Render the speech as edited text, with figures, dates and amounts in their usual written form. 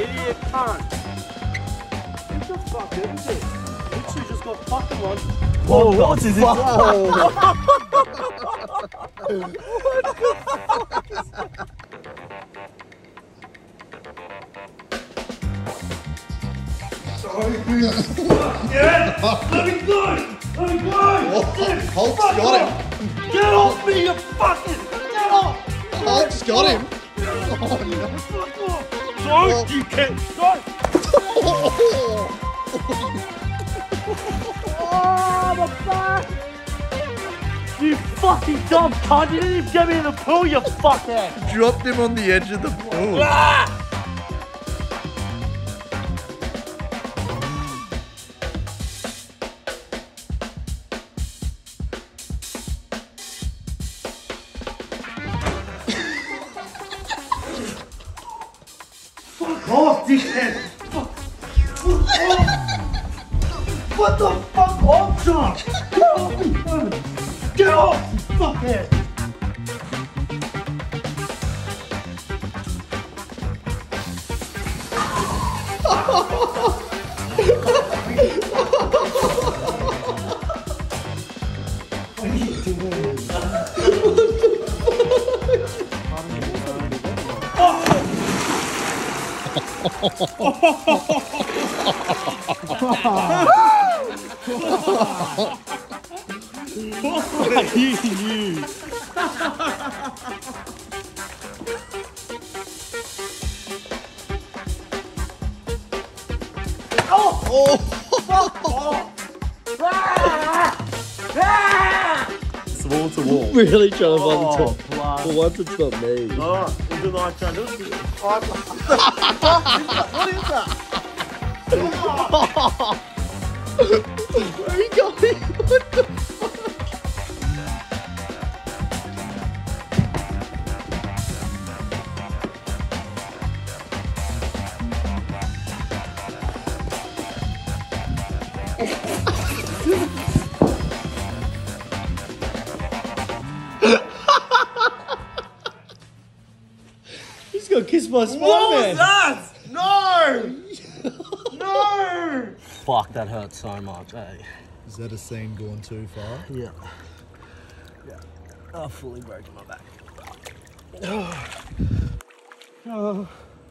idiot cunt. What the fuck is it? Literally just got fucking one. Whoa, what is it? Yeah! Let me go! Let me go! Hulk's got him. Get off me, you fucking! Get off! Hulk's got him. Fuck off! Don't you can't! Don't! Oh, my back! You fucking dumb cunt! You didn't even get me in the pool, you fuckhead! Dropped him on the edge of the pool. Ah! Fuck off, dickhead! Fuck off! What the fuck off, John? Get off me, man! Get off, you fuckhead! What are you doing? It's wall to wall. Really trying to find the top. Plus. For once it's not me. Alright, we'll do nice trying to do it. What is that? Where are you going? What the He's gonna kiss my Spider-Man. What was that? No! No! Fuck, that hurt so much, eh? Is that a scene gone too far? Yeah. Yeah. I've fully broken my back. Oh.